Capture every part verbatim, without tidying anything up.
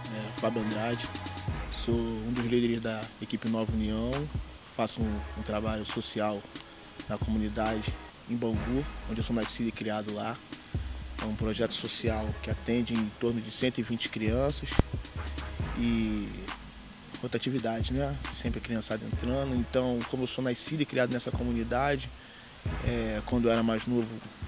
é, Fábio Andrade, sou um dos líderes da equipe Nova União, faço um, um trabalho social na comunidade em Bangu, onde eu sou nascido e criado lá. É um projeto social que atende em torno de cento e vinte crianças e rotatividade, né? Sempre a criançada entrando. Então, como eu sou nascido e criado nessa comunidade, é, quando eu era mais novo,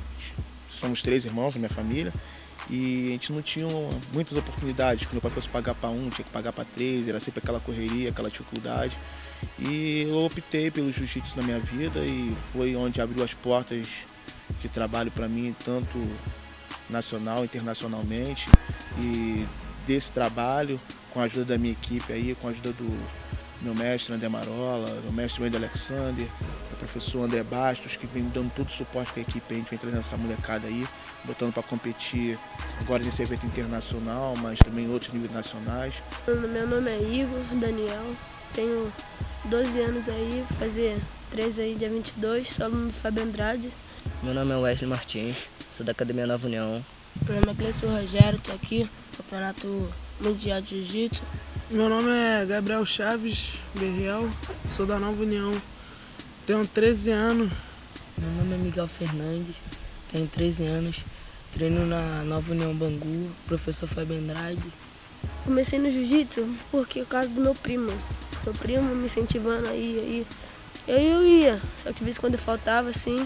somos três irmãos na minha família, e a gente não tinha muitas oportunidades. Quando meu pai fosse pagar para um, tinha que pagar para três, era sempre aquela correria, aquela dificuldade. E eu optei pelo jiu-jitsu na minha vida e foi onde abriu as portas de trabalho para mim, tanto nacional, internacionalmente. E desse trabalho, com a ajuda da minha equipe aí, com a ajuda do meu mestre André Marola, meu mestre Wendel Alexander, o professor André Bastos, que vem dando todo o suporte para a equipe, a gente vem trazendo essa molecada aí, botando para competir agora nesse evento internacional, mas também em outros níveis nacionais. Meu nome é Igor Daniel, tenho doze anos aí, fazer treze aí dia vinte e dois, sou aluno do Fábio Andrade. Meu nome é Wesley Martins, sou da Academia Nova União. Meu nome é Cleiton Rogério, estou aqui no Campeonato Mundial de Jiu-Jitsu. Meu nome é Gabriel Chaves Berriel, sou da Nova União, tenho treze anos. Meu nome é Miguel Fernandes, tenho treze anos, treino na Nova União Bangu, professor Fábio Andrade. Comecei no jiu-jitsu porque é o caso do meu primo. Meu primo me incentivando aí, aí, aí eu ia, só que de vez em quando eu faltava assim.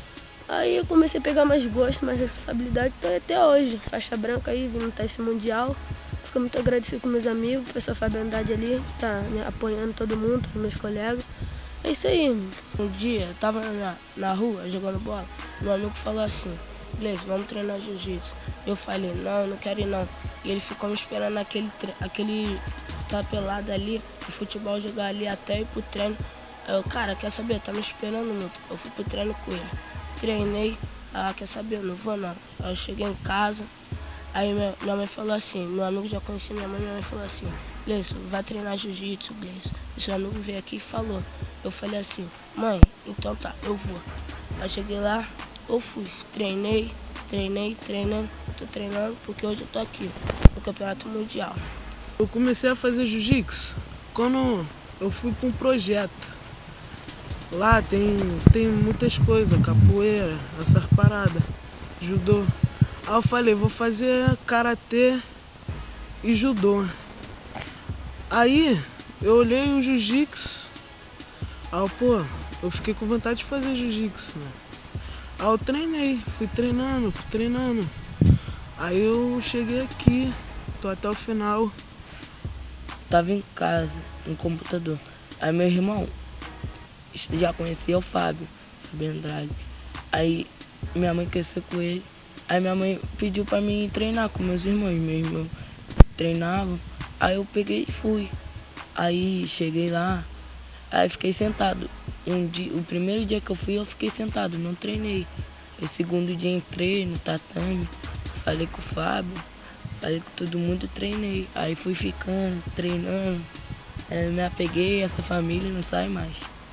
Aí eu comecei a pegar mais gosto, mais responsabilidade, então até hoje, faixa branca aí, vindo lutar esse Mundial. Fico muito agradecido com meus amigos, o professor Fábio Andrade ali, que tá me apoiando todo mundo, todos meus colegas. É isso aí. Um dia, eu tava na, na rua jogando bola, meu amigo falou assim, Gleice, vamos treinar jiu-jitsu. Eu falei, não, eu não quero ir não. E ele ficou me esperando naquele, aquele, aquela pelada ali, de futebol, jogar ali até ir pro treino. Aí eu, cara, quer saber, tá me esperando muito. Eu fui pro treino com ele. Treinei, ah, quer saber, não vou não. Aí eu cheguei em casa, aí minha, minha mãe falou assim, meu amigo já conhecia minha mãe, minha mãe falou assim, Gleice, vai treinar jiu-jitsu, Gleice. O seu amigo veio aqui e falou. Eu falei assim, mãe, então tá, eu vou. Aí eu cheguei lá, eu fui, treinei, treinei, treinando, tô treinando, porque hoje eu tô aqui, no Campeonato Mundial. Eu comecei a fazer jiu-jitsu quando eu fui para um projeto. Lá tem, tem muitas coisas, capoeira, essas paradas, judô. Aí eu falei, vou fazer karatê e judô. Aí eu olhei o jiu-jitsu, aí eu, pô, eu fiquei com vontade de fazer jiu-jitsu, né? Aí eu treinei, fui treinando, fui treinando. Aí eu cheguei aqui, tô até o final. Tava em casa, no computador. Aí meu irmão já conhecia o Fábio, Fábio Andrade. Aí minha mãe quer ser com ele. Aí minha mãe pediu pra mim treinar com meus irmãos. Meus irmãos treinavam. Aí eu peguei e fui. Aí cheguei lá, aí fiquei sentado. Um dia, o primeiro dia que eu fui, eu fiquei sentado, não treinei. O segundo dia entrei no tatame, falei com o Fábio, falei com todo mundo, treinei. Aí fui ficando, treinando. Aí me apeguei a essa família e não sai mais.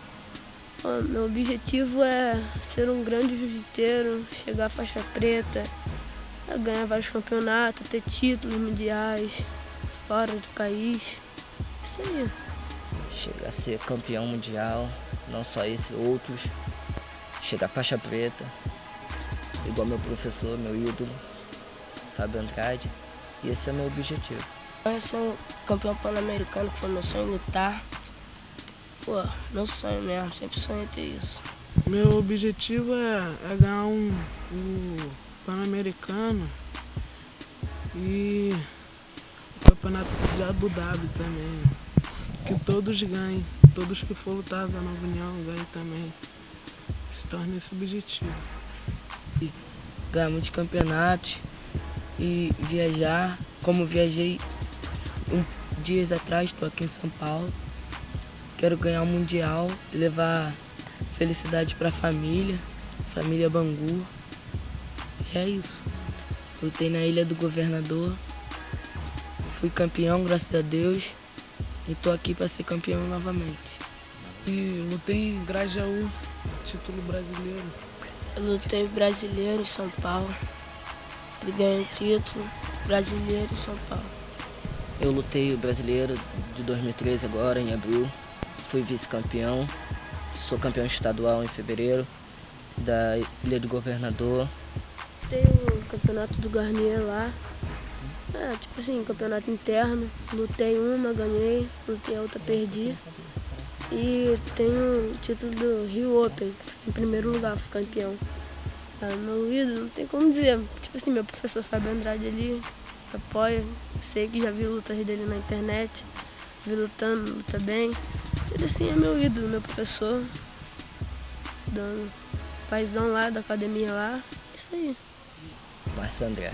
Meu objetivo é ser um grande jiu-jiteiro, chegar à faixa preta, ganhar vários campeonatos, ter títulos mundiais, fora do país. Isso aí. Chegar a ser campeão mundial, não só esse, outros. Chegar à faixa preta, igual meu professor, meu ídolo, Fábio Andrade. E esse é o meu objetivo. Eu ser um campeão pan-americano, que foi meu sonho lutar. Pô, meu sonho mesmo, sempre sonhei ter isso. Meu objetivo é, é ganhar um, um Pan-Americano e o Campeonato de Abu Dhabi também. Que todos ganhem, todos que for lutar da Nova União ganhem também. Se torna esse objetivo. E ganhar muitos campeonatos e viajar, como viajei um, dias atrás, estou aqui em São Paulo. Quero ganhar o Mundial, levar felicidade para a família, família Bangu. E é isso. Lutei na Ilha do Governador, fui campeão, graças a Deus, e estou aqui para ser campeão novamente. E lutei em Grajaú, título brasileiro. Eu lutei brasileiro em São Paulo, ganhei título brasileiro em São Paulo. Eu lutei o brasileiro de dois mil e treze agora, em abril. Fui vice-campeão. Sou campeão estadual em fevereiro, da Ilha do Governador. Tem o campeonato do Garnier lá. É, tipo assim, campeonato interno. Lutei uma, ganhei. Lutei a outra, perdi. E tem o título do Rio Open. Em primeiro lugar, fui campeão. Ah, meu ídolo, não tem como dizer. Tipo assim, meu professor Fábio Andrade ali apoia. Sei que já vi lutas dele na internet. Vi lutando, luta bem. Ele assim é meu ídolo, meu professor. Dando paizão lá da academia lá. Isso aí. Márcio André.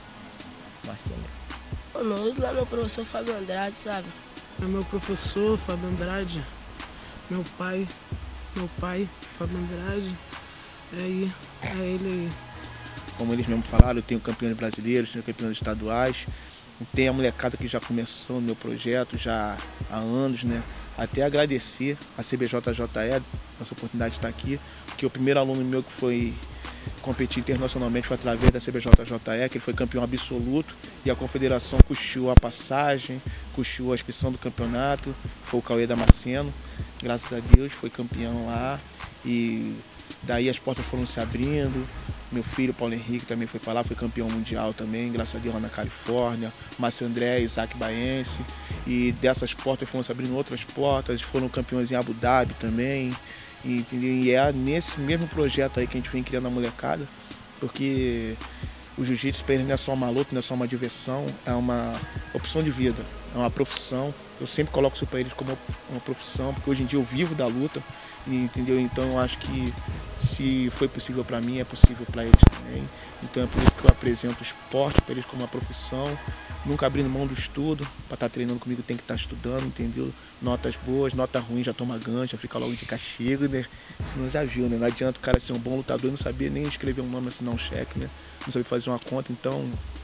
Márcio André. O meu ídolo é meu professor Fábio Andrade, sabe? É meu professor, Fábio Andrade. Meu pai, meu pai, Fábio Andrade. É aí, é ele aí. Como eles mesmo falaram, eu tenho campeões brasileiros, tenho campeões estaduais. Tem a molecada que já começou no meu projeto já há anos, né? Até agradecer a C B J J E, nossa oportunidade de estar aqui, porque o primeiro aluno meu que foi competir internacionalmente foi através da C B J J E, que ele foi campeão absoluto, e a confederação custeou a passagem, custeou a inscrição do campeonato, foi o Cauê Damasceno, graças a Deus foi campeão lá, e daí as portas foram se abrindo. Meu filho, Paulo Henrique, também foi para lá, foi campeão mundial também, graças a Deus, lá na Califórnia. Márcio André, Isaac Baense. E dessas portas foram se abrindo outras portas, foram campeões em Abu Dhabi também. E, entendeu? E é nesse mesmo projeto aí que a gente vem criando a molecada, porque o jiu-jitsu para eles não é só uma luta, não é só uma diversão, é uma opção de vida, é uma profissão. Eu sempre coloco isso para eles como uma profissão, porque hoje em dia eu vivo da luta. Entendeu? Então eu acho que se foi possível para mim, é possível para eles também. Então é por isso que eu apresento o esporte para eles como uma profissão, nunca abrindo mão do estudo. Para estar treinando comigo tem que estar estudando, entendeu? Notas boas, nota ruim já toma gancho, já fica logo de castigo, né? Senão já viu, né? Não adianta o cara ser um bom lutador e não saber nem escrever um nome, assinar um cheque, né? Não saber fazer uma conta. Então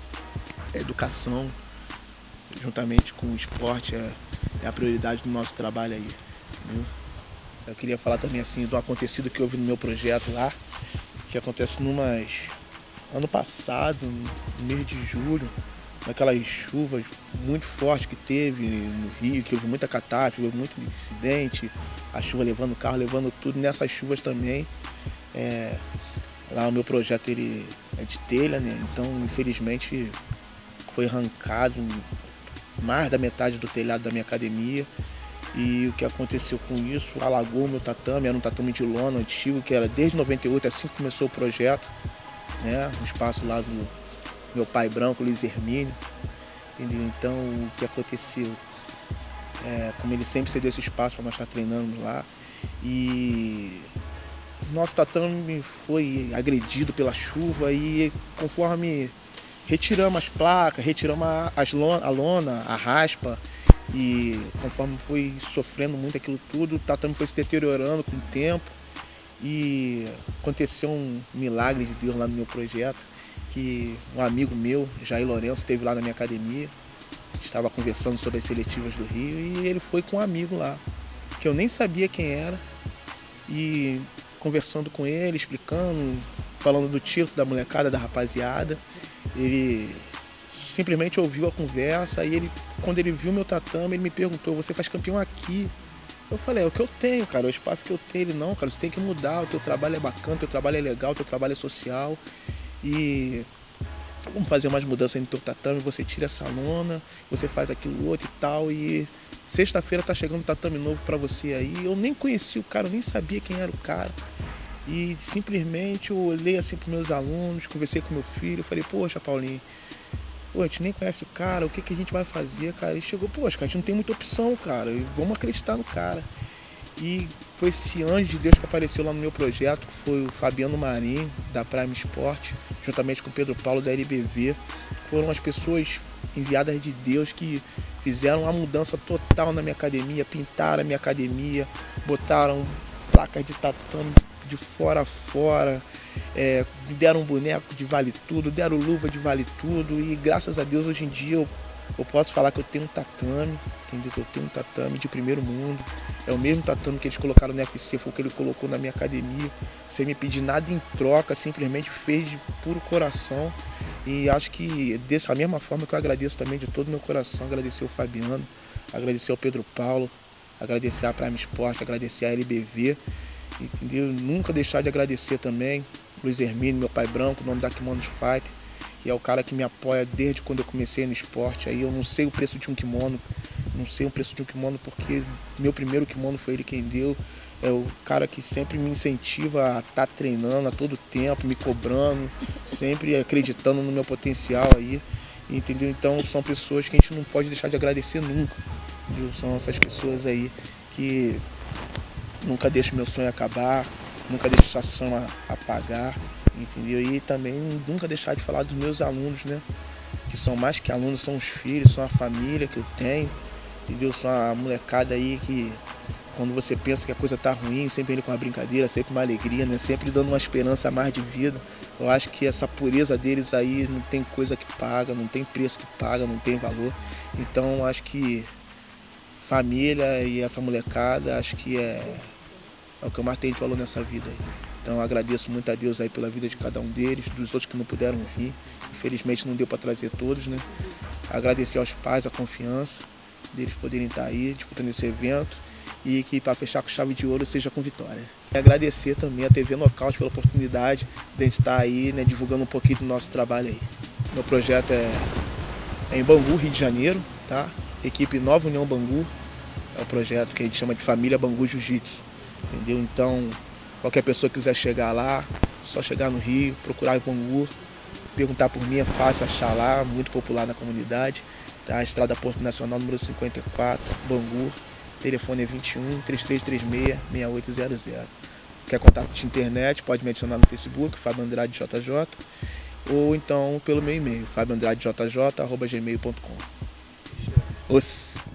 a educação juntamente com o esporte é, é a prioridade do nosso trabalho aí, entendeu? Eu queria falar também assim do acontecido que houve no meu projeto lá, que acontece numas ano passado, no mês de julho, naquelas chuvas muito fortes que teve no Rio, que houve muita catástrofe, houve muito incidente, a chuva levando o carro, levando tudo. Nessas chuvas também, é, lá o meu projeto ele é de telha, né? Então infelizmente foi arrancado mais da metade do telhado da minha academia. E o que aconteceu com isso, alagou o meu tatame, era um tatame de lona antigo, que era desde noventa e oito, assim que começou o projeto, né? Um espaço lá do meu pai branco, Luiz Hermínio. Entendeu? Então o que aconteceu, é, como ele sempre cedeu esse espaço para nós estar treinando lá, e nosso tatame foi agredido pela chuva e conforme retiramos as placas, retiramos as lona, a lona, a raspa, e conforme foi sofrendo muito aquilo tudo, o tatame foi se deteriorando com o tempo. E aconteceu um milagre de Deus lá no meu projeto, que um amigo meu, Jair Lourenço, esteve lá na minha academia, estava conversando sobre as seletivas do Rio, e ele foi com um amigo lá, que eu nem sabia quem era, e conversando com ele, explicando, falando do título da molecada, da rapaziada, ele simplesmente ouviu a conversa, e ele, quando ele viu meu tatame, ele me perguntou: você faz campeão aqui? Eu falei: é o que eu tenho, cara, é o espaço que eu tenho. Ele: não, cara, você tem que mudar, o teu trabalho é bacana, o teu trabalho é legal, o teu trabalho é social, e vamos fazer umas mudanças no teu tatame, você tira essa lona, você faz aquilo outro e tal, e sexta-feira tá chegando um tatame novo pra você aí. Eu nem conhecia o cara, eu nem sabia quem era o cara, e simplesmente eu olhei assim pros meus alunos, conversei com meu filho, falei: poxa, Paulinho, pô, a gente nem conhece o cara, o que, que a gente vai fazer, cara? E chegou: poxa, a gente não tem muita opção, cara, vamos acreditar no cara. E foi esse anjo de Deus que apareceu lá no meu projeto, que foi o Fabiano Marinho, da Prime Sport, juntamente com o Pedro Paulo, da L B V. Foram as pessoas enviadas de Deus que fizeram uma mudança total na minha academia, pintaram a minha academia, botaram placas de tatame de fora a fora, é, deram um boneco de vale tudo, deram luva de vale tudo, e graças a Deus hoje em dia eu Eu posso falar que eu tenho um tatame, entendeu? Que eu tenho um tatame de primeiro mundo. É o mesmo tatame que eles colocaram no U F C, foi o que ele colocou na minha academia. Sem me pedir nada em troca, simplesmente fez de puro coração. E acho que dessa mesma forma que eu agradeço também de todo o meu coração, agradecer ao Fabiano, agradecer ao Pedro Paulo, agradecer a Prime Sport, agradecer a L B V, entendeu? Nunca deixar de agradecer também Luiz Hermínio, meu pai branco, o nome da Kimonos Fight, que é o cara que me apoia desde quando eu comecei no esporte. Aí eu não sei o preço de um kimono, não sei o preço de um kimono porque meu primeiro kimono foi ele quem deu. É o cara que sempre me incentiva a estar treinando a todo tempo, me cobrando, sempre acreditando no meu potencial aí, entendeu? Então são pessoas que a gente não pode deixar de agradecer nunca, entendeu? São essas pessoas aí que nunca deixam meu sonho acabar, nunca deixam a chama apagar, entendeu? E também nunca deixar de falar dos meus alunos, né? Que são mais que alunos, são os filhos, são a família que eu tenho, entendeu? São a molecada aí que, quando você pensa que a coisa tá ruim, sempre indo com uma brincadeira, sempre uma alegria, né? Sempre dando uma esperança a mais de vida. Eu acho que essa pureza deles aí não tem coisa que paga, não tem preço que paga, não tem valor. Então acho que família e essa molecada, acho que é, é o que eu mais tenho de valor nessa vida aí. Então eu agradeço muito a Deus aí pela vida de cada um deles, dos outros que não puderam vir. Infelizmente não deu para trazer todos, né? Agradecer aos pais a confiança deles poderem estar aí disputando esse evento e que para fechar com chave de ouro seja com vitória. E agradecer também a T V Nocaute pela oportunidade de a gente estar aí, né, divulgando um pouquinho do nosso trabalho aí. Meu projeto é, é em Bangu, Rio de Janeiro, tá? Equipe Nova União Bangu, é o projeto que a gente chama de Família Bangu Jiu-Jitsu, entendeu? Então, qualquer pessoa que quiser chegar lá, só chegar no Rio, procurar em Bangu, perguntar por mim, é fácil achar lá, muito popular na comunidade, tá? Estrada Porto Nacional, número cinquenta e quatro, Bangu, telefone é vinte e um, três três três seis, seis oito zero zero. Quer contato de internet, pode me adicionar no Facebook, Fábio Andrade J J, ou então pelo meu e-mail, fabio andrade j j arroba gmail ponto com. Os